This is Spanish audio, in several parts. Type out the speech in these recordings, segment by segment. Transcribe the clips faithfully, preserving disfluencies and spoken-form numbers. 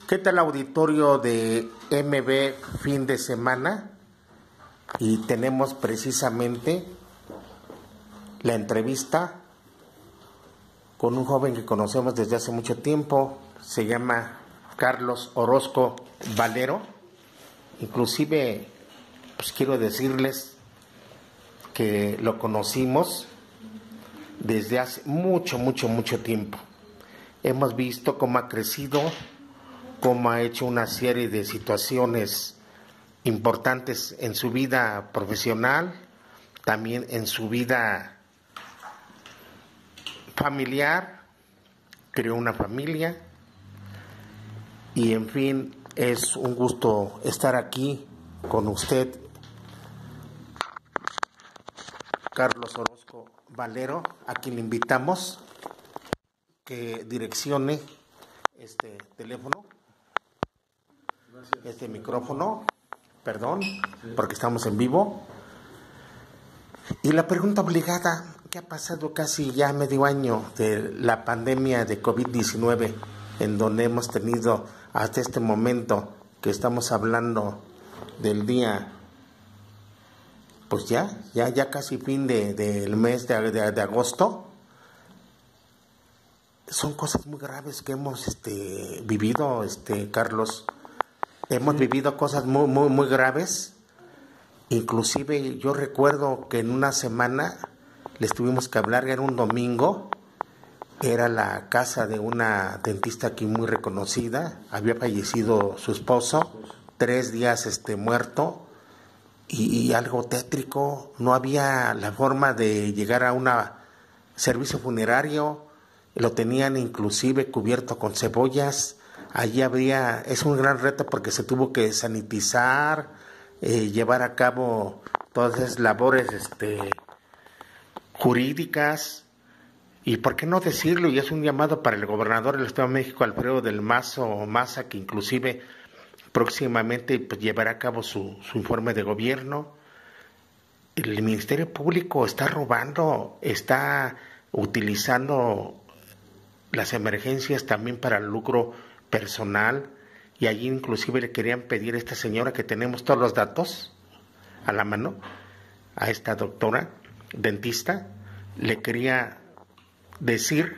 ¿Qué tal, auditorio de M B Fin de Semana? Y tenemos precisamente la entrevista con un joven que conocemos desde hace mucho tiempo. Se llama Carlos Orozco Valero. Inclusive, pues quiero decirles que lo conocimos desde hace mucho, mucho, mucho tiempo. Hemos visto cómo ha crecido, cómo ha hecho una serie de situaciones importantes en su vida profesional, también en su vida familiar, creó una familia y, en fin, es un gusto estar aquí con usted, Carlos Orozco Valero, a quien le invitamos que direccione este teléfono, este micrófono, perdón, porque estamos en vivo. Y la pregunta obligada: ¿qué ha pasado casi ya medio año de la pandemia de COVID diecinueve, en donde hemos tenido hasta este momento que estamos hablando del día, pues ya, ya, ya casi fin de, del mes de, de, de agosto? Son cosas muy graves que hemos este, vivido, este, Carlos. Hemos vivido cosas muy, muy, muy graves. Inclusive yo recuerdo que en una semana les tuvimos que hablar, era un domingo, era la casa de una dentista aquí muy reconocida, había fallecido su esposo, tres días este, muerto, y, y algo tétrico, no había la forma de llegar a un servicio funerario, lo tenían inclusive cubierto con cebollas. Allí habría, es un gran reto porque se tuvo que sanitizar, eh, llevar a cabo todas esas labores este, jurídicas, y por qué no decirlo, y es un llamado para el gobernador del Estado de México, Alfredo del Mazo Maza, que inclusive próximamente pues, llevará a cabo su, su informe de gobierno. El Ministerio Público está robando, está utilizando las emergencias también para el lucro personal, y allí inclusive le querían pedir a esta señora, que tenemos todos los datos a la mano, a esta doctora dentista, le quería decir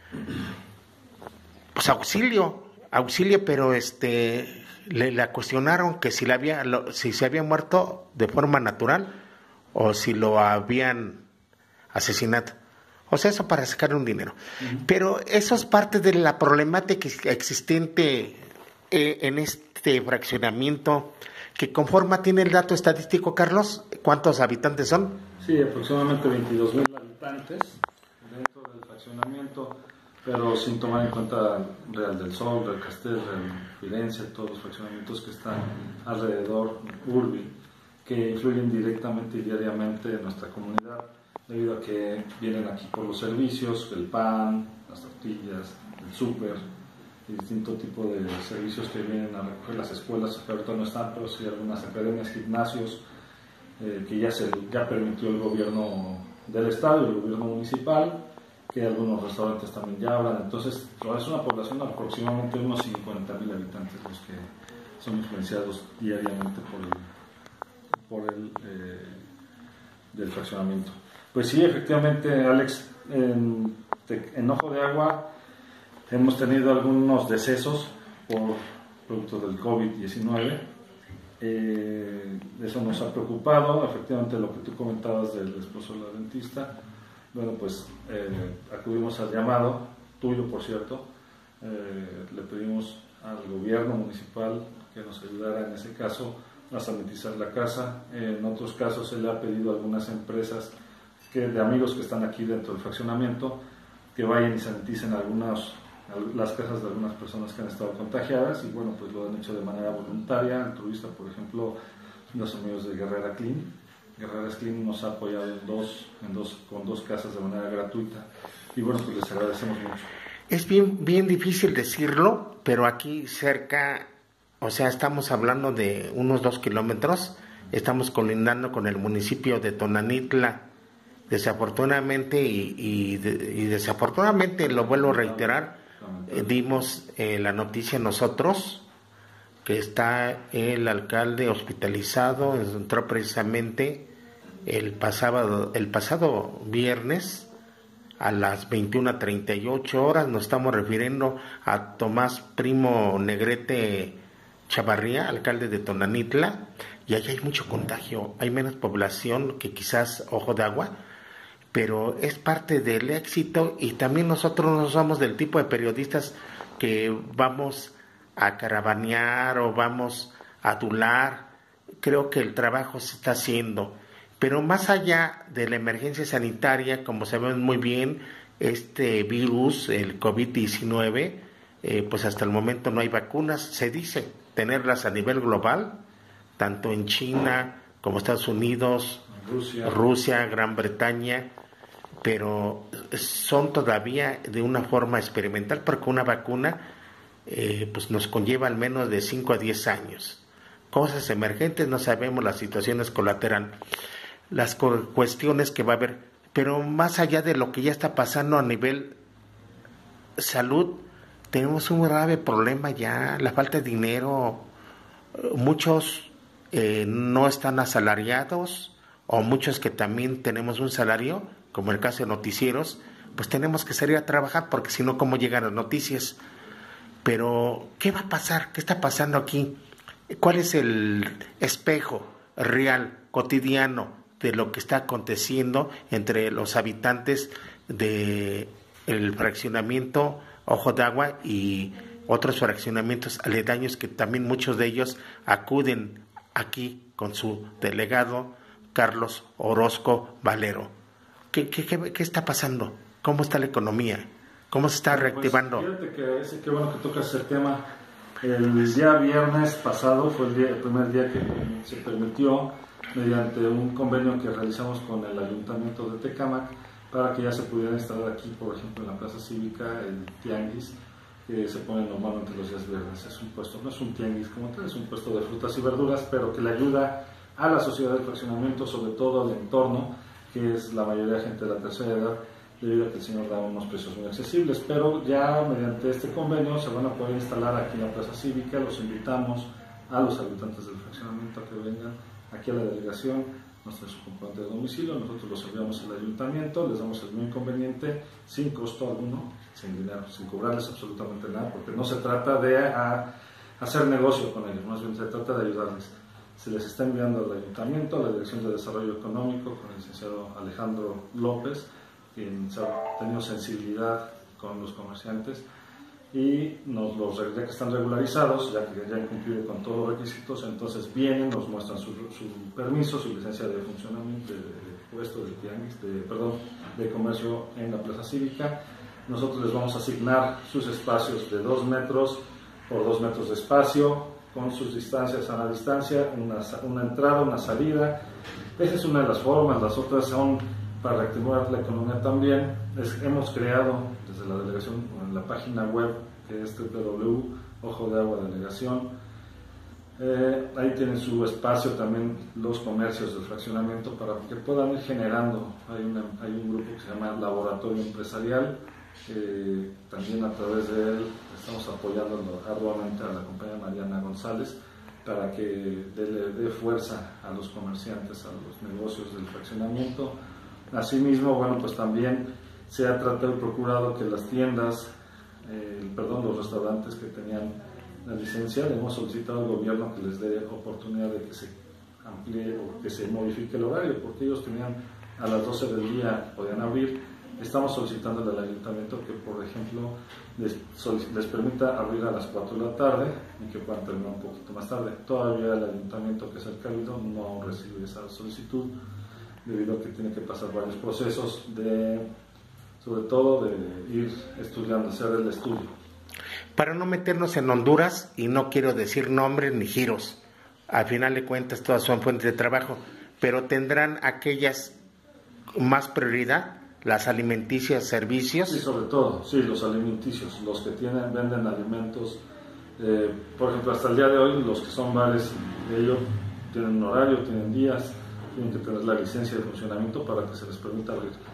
pues auxilio, auxilio, pero este le la cuestionaron que si la había lo, si se había muerto de forma natural o si lo habían asesinado. O sea, eso para sacarle un dinero. Uh-huh. Pero eso es parte de la problemática existente eh, en este fraccionamiento, que conforma, tiene el dato estadístico, Carlos, ¿cuántos habitantes son? Sí, aproximadamente veintidós mil habitantes dentro del fraccionamiento, pero sin tomar en cuenta Real del Sol, Real Castel, Real Firenze, todos los fraccionamientos que están alrededor, Urbi, que influyen directamente y diariamente en nuestra comunidad, debido a que vienen aquí por los servicios, el pan, las tortillas, el súper y distinto tipo de servicios que vienen a recoger las escuelas, que ahorita no están, pero sí algunas academias, gimnasios, eh, que ya, se, ya permitió el gobierno del estado y el gobierno municipal, que algunos restaurantes también ya hablan. Entonces es una población de aproximadamente unos cincuenta mil habitantes los que son influenciados diariamente por el, por el eh, del fraccionamiento. Pues sí, efectivamente, Alex, en, en Ojo de Agua hemos tenido algunos decesos por producto del COVID diecinueve. Eh, eso nos ha preocupado. Efectivamente, lo que tú comentabas del esposo de la dentista, bueno, pues eh, acudimos al llamado, tuyo por cierto, eh, le pedimos al gobierno municipal que nos ayudara en ese caso a sanitizar la casa. En otros casos se le ha pedido a algunas empresas que, de amigos que están aquí dentro del fraccionamiento, que vayan y saniticen algunas, las casas de algunas personas que han estado contagiadas, y bueno, pues lo han hecho de manera voluntaria, altruista. Por ejemplo, los amigos de Guerrera Clean, Guerrera Clean nos ha apoyado en dos, en dos, con dos casas de manera gratuita, y bueno, pues les agradecemos mucho. Es bien, bien difícil decirlo, pero aquí cerca, o sea, estamos hablando de unos dos kilómetros, estamos colindando con el municipio de Tonanitla. Desafortunadamente y, y, de, y desafortunadamente lo vuelvo a reiterar, fundamental. Dimos eh, la noticia nosotros que está el alcalde hospitalizado, entró precisamente el pasado, el pasado viernes a las veintiuna treinta y ocho horas. Nos estamos refiriendo a Tomás Primo Negrete Chavarría, alcalde de Tonanitla, y allá hay mucho contagio, hay menos población que quizás Ojo de Agua, pero es parte del éxito. Y también nosotros no somos del tipo de periodistas que vamos a caravanear o vamos a adular. Creo que el trabajo se está haciendo, pero más allá de la emergencia sanitaria, como sabemos muy bien, este virus, el COVID diecinueve, eh, pues hasta el momento no hay vacunas. Se dice tenerlas a nivel global, tanto en China como Estados Unidos, Rusia, Rusia, Gran Bretaña, pero son todavía de una forma experimental, porque una vacuna eh, pues nos conlleva al menos de cinco a diez años. Cosas emergentes, no sabemos las situaciones colaterales, las cuestiones que va a haber, pero más allá de lo que ya está pasando a nivel salud, tenemos un grave problema ya, la falta de dinero. Muchos eh, no están asalariados, o muchos que también tenemos un salario, como el caso de noticieros, pues tenemos que salir a trabajar, porque si no, ¿cómo llegan las noticias? Pero, ¿qué va a pasar? ¿Qué está pasando aquí? ¿Cuál es el espejo real, cotidiano, de lo que está aconteciendo entre los habitantes del fraccionamiento Ojo de Agua y otros fraccionamientos aledaños, que también muchos de ellos acuden aquí con su delegado Carlos Orozco Valero? ¿Qué, qué, qué, qué está pasando? ¿Cómo está la economía? ¿Cómo se está reactivando? Pues fíjate que ese, qué bueno que tocas ese tema. El día viernes pasado fue el, día, el primer día que se permitió, mediante un convenio que realizamos con el Ayuntamiento de Tecámac, para que ya se pudiera instalar aquí, por ejemplo, en la Plaza Cívica, el tianguis, que se pone normalmente los días viernes. Es un puesto, no es un tianguis como tal, es un puesto de frutas y verduras, pero que le ayuda a la sociedad del fraccionamiento, sobre todo al entorno, que es la mayoría de gente de la tercera edad, debido a que el señor da unos precios muy accesibles. Pero ya mediante este convenio se van a poder instalar aquí en la Plaza Cívica. Los invitamos a los habitantes del fraccionamiento a que vengan aquí a la delegación, nos traen su comprobante de domicilio, nosotros los enviamos al ayuntamiento, les damos el muy inconveniente, sin costo alguno, sin dinero, sin cobrarles absolutamente nada, porque no se trata de a, hacer negocio con ellos, más bien se trata de ayudarles. Se les está enviando al ayuntamiento, a la Dirección de Desarrollo Económico, con el licenciado Alejandro López, quien ha tenido sensibilidad con los comerciantes, y nos los, ya que están regularizados, ya que ya han cumplido con todos los requisitos, entonces vienen, nos muestran su, su permiso, su licencia de funcionamiento, de, de puesto de tianguis, de, perdón, de comercio en la Plaza Cívica. Nosotros les vamos a asignar sus espacios de dos metros por dos metros de espacio, con sus distancias a la distancia, una, una entrada, una salida. Esa es una de las formas. Las otras son para reactivar la economía también. Es, hemos creado desde la delegación, en la página web, que es doble u doble u doble u punto ojo de agua delegación, eh, ahí tienen su espacio también los comercios del fraccionamiento para que puedan ir generando. Hay, una, hay un grupo que se llama Laboratorio Empresarial, eh, también a través de él estamos apoyando arduamente a la compañera Mariana González para que dé, dé fuerza a los comerciantes, a los negocios del fraccionamiento. Asimismo, bueno, pues también se ha tratado y procurado que las tiendas, eh, perdón, los restaurantes que tenían la licencia, le hemos solicitado al gobierno que les dé oportunidad de que se amplíe o que se modifique el horario, porque ellos tenían a las doce del día, podían abrir. Estamos solicitando al ayuntamiento que, por ejemplo, les, les permita abrir a las cuatro de la tarde y que puedan terminar un poquito más tarde. Todavía el ayuntamiento, que es el Cabildo, no recibe esa solicitud, debido a que tiene que pasar varios procesos, de, sobre todo de ir estudiando, hacer el estudio. Para no meternos en Honduras, y no quiero decir nombres ni giros, al final de cuentas todas son fuentes de trabajo, pero tendrán aquellas más prioridad, las alimenticias, servicios. Sí, sobre todo, sí, los alimenticios, los que tienen, venden alimentos, eh, por ejemplo, hasta el día de hoy, los que son bares, ellos tienen un horario, tienen días, tienen que tener la licencia de funcionamiento para que se les permita abrir.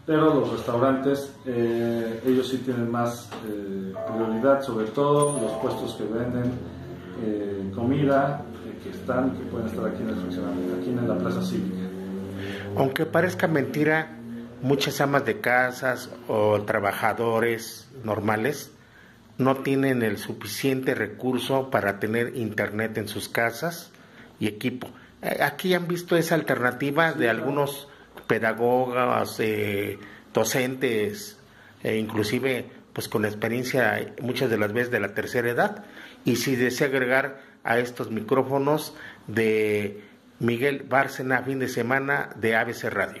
pero los restaurantes, eh, ellos sí tienen más eh, prioridad, sobre todo los puestos que venden eh, comida, eh, que están, que pueden estar aquí en el fraccionamiento, aquí en la plaza cívica. Aunque parezca mentira, muchas amas de casas o trabajadores normales no tienen el suficiente recurso para tener internet en sus casas y equipo. Aquí han visto esa alternativa de algunos pedagogos, eh, docentes, e inclusive pues con experiencia muchas de las veces de la tercera edad. Y si desea agregar a estos micrófonos de Miguel Bárcena, fin de semana de A B C Radio.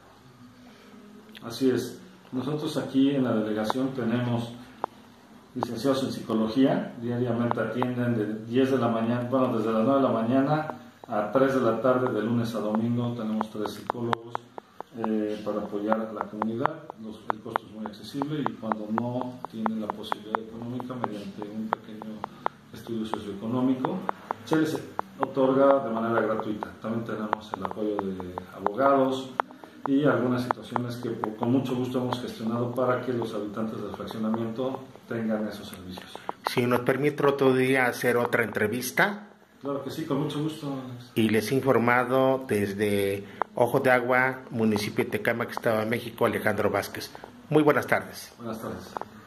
Así es. Nosotros aquí en la delegación tenemos licenciados en psicología, diariamente atienden de diez de la mañana, bueno, desde las nueve de la mañana a tres de la tarde, de lunes a domingo. Tenemos tres psicólogos eh, para apoyar a la comunidad. Los, el costo es muy accesible y cuando no tienen la posibilidad económica, mediante un pequeño estudio socioeconómico, se les otorga de manera gratuita. También tenemos el apoyo de abogados y algunas situaciones que con mucho gusto hemos gestionado para que los habitantes del fraccionamiento tengan esos servicios. Si nos permite otro día hacer otra entrevista. Claro que sí, con mucho gusto. Y les he informado desde Ojo de Agua, municipio de Tecámac, Estado de México, Alejandro Vázquez. Muy buenas tardes. Buenas tardes.